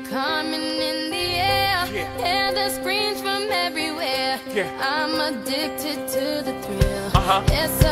coming in the air. Hear the screams from everywhere. I'm addicted to the thrill. Yes,